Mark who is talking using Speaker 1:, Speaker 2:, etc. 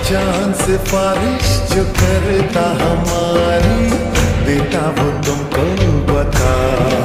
Speaker 1: जान सिफारिश जो करता हमारी, बेटा वो तुमको बता।